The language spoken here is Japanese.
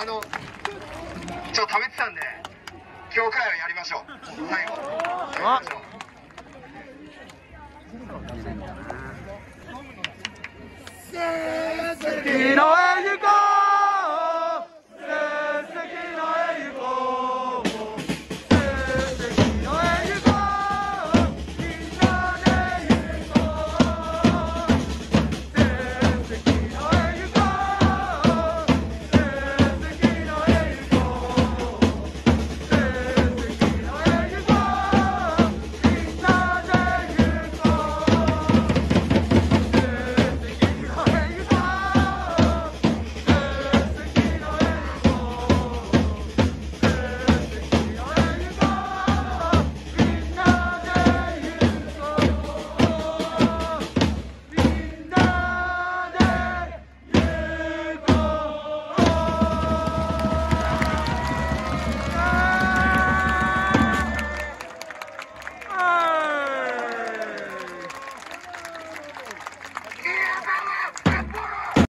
ちょっと食べてたんで今日からやりましょう。最後やりましょう。 月の上行こう